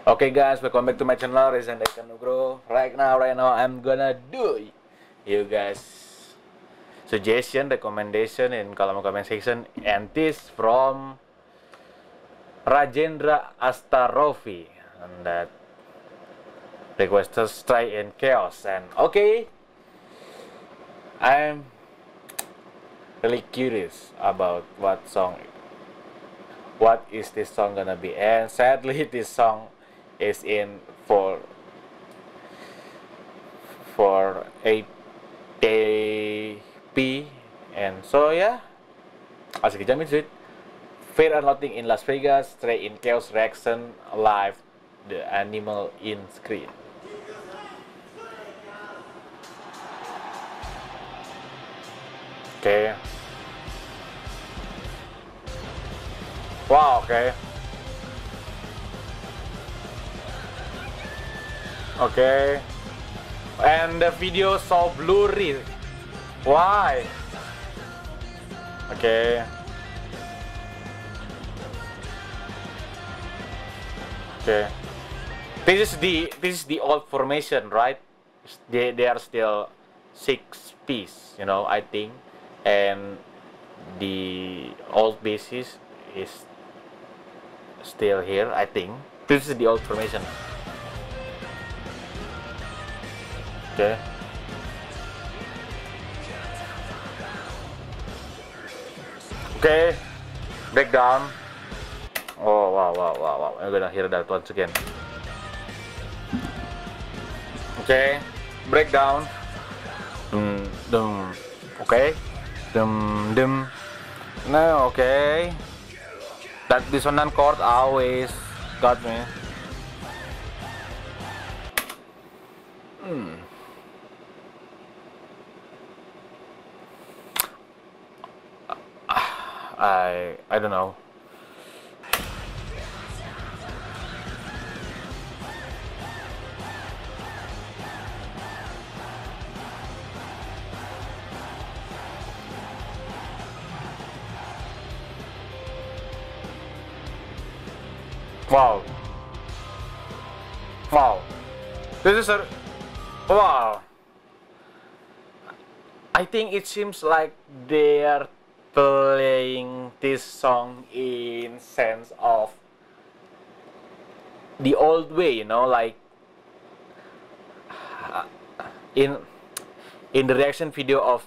Okay guys, welcome back to my channel, Rizan Eka Nugro. Right now I'm gonna do you guys suggestion, recommendation in column comment section, and this from Rajendra Astarofi, and that requested Stray in Chaos. And okay, I'm really curious about what is this song gonna be, and sadly this song is in for 8p, and so yeah, let's get into it. Fear Unloading in Las Vegas, Stray in Chaos reaction live, the animal in screen. Okay. Wow, okay. Okay. And the video so blurry. Why? Okay. Okay. This is the old formation, right? They are still 6 piece, I think, and the old basis is still here, I think. This is the old formation. Okay. Okay. Breakdown. Oh wow. I'm gonna hear that once again. Okay. Breakdown. Dum. Okay. Dum. No, okay. That dissonant chord always got me. I don't know. Wow. This is a wow. I think it seems like they are playing this song in sense of the old way, like in the reaction video of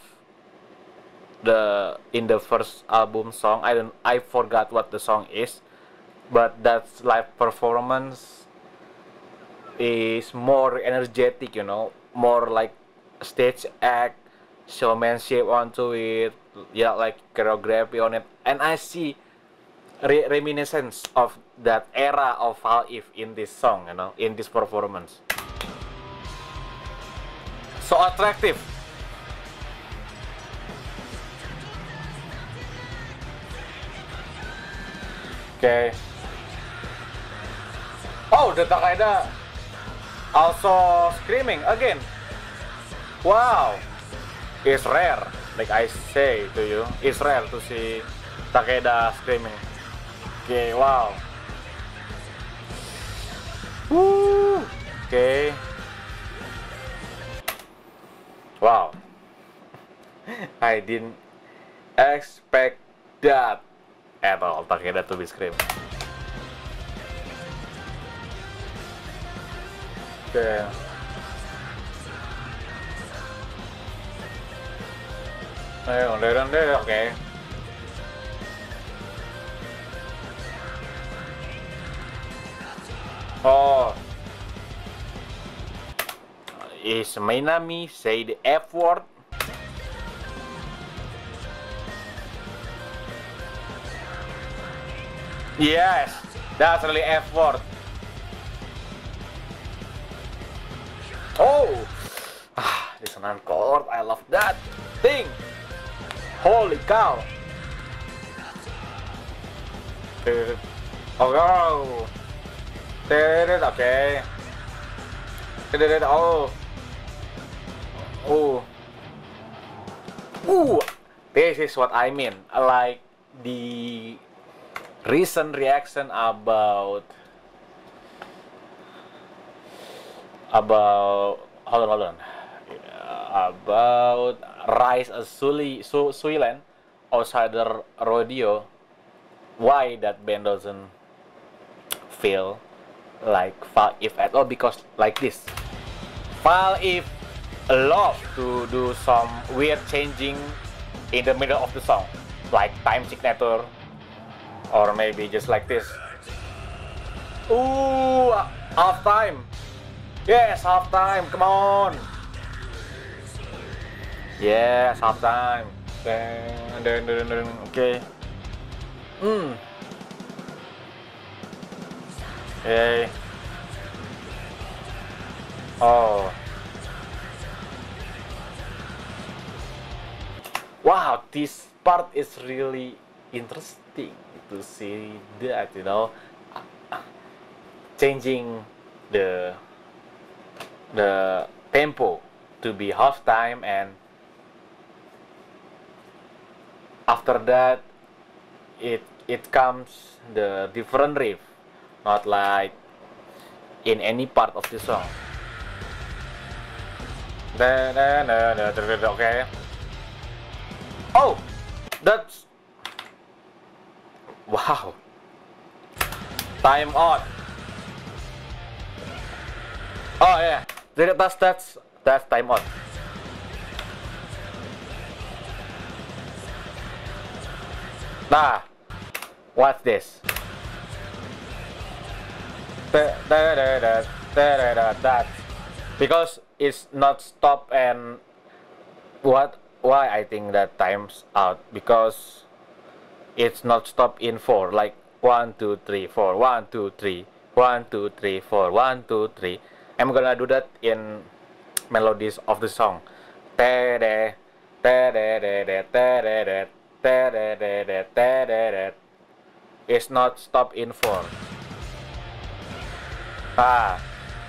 in the first album song. I forgot what the song is, but that's live performance is more energetic, more like stage act, showmanship onto it, yeah, like choreography on it, and I see reminiscence of that era of Fall If in this song, in this performance. So attractive. Okay. Oh, the Takeda also screaming again. Wow. It's rare, like I say to you, it's rare to see Takeda screaming. Okay, wow. Woo. Okay. Wow. I didn't expect that at all, Takeda to be screaming. Okay. Okay. Oh. Is Minami say the F word? Yes, that's really F word. Oh, dissonant chord. I love that thing. Holy cow. Oh, okay. Oh, this is what I mean. Like the recent reaction about about hold on about Rise of Suiland Outsider Rodeo. Why that band doesn't feel like Fall If at all? Because like this, Fall If love to do some weird changing in the middle of the song, like time signature, or maybe just like this. Ooh, half time. Yes, half time. Come on. Yes, half time. Okay. Okay. Oh. Wow, this part is really interesting to see that, changing the tempo to be half time, and after that it comes the different riff, not like in any part of the song. Okay. Oh, that's wow. Time out. Oh yeah, that's time out. Nah, what's this? That because it's not stop, and why I think that time's out, because it's not stop in 4, like 1 2 3 4 1 2 3 1 2 3 4 1 2 3. I'm gonna do that in melodies of the song. It's not stop in 4. Ah,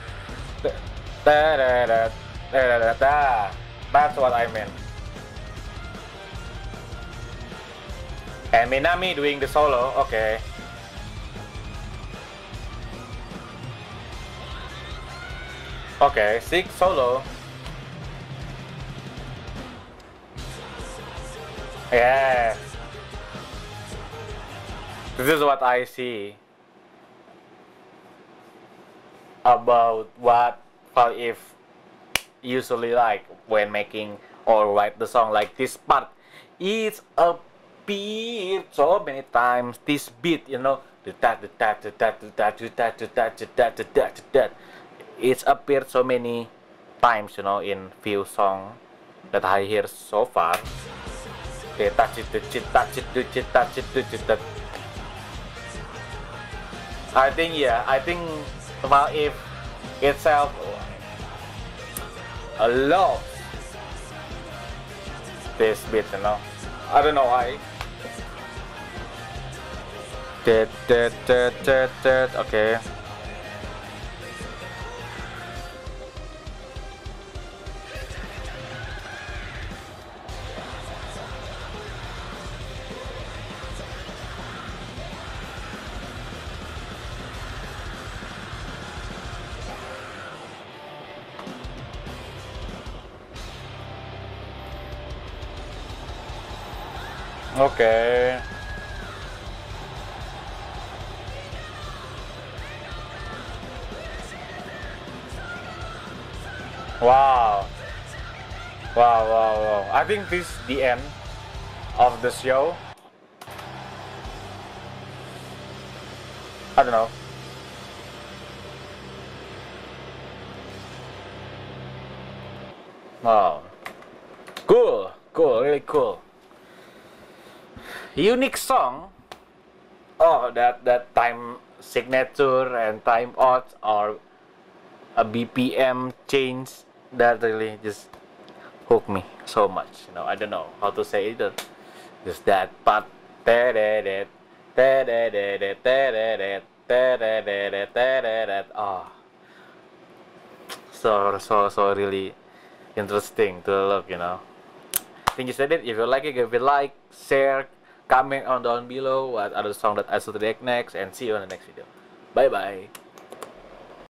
that's what I meant. And Minami doing the solo, okay. Okay, 6 solo. Yeah. This is what I see about what Fall If usually like when making or write the song. Like this part, it's appeared so many times. This beat, it's appeared so many times, in few songs that I hear so far. I think Fall If itself loves this beat, I don't know why. Okay. Okay. Wow. Wow. I think this is the end of the show. I don't know. Wow. Cool, really cool. Unique song. Oh, that time signature and time out, or a BPM change, that really just hooked me so much. I don't know how to say it. Just that part. Oh, so really interesting to look. Think you said it. If you like it, give it a like, share, comment on down below what other song that I should react next, and see you on the next video. Bye bye.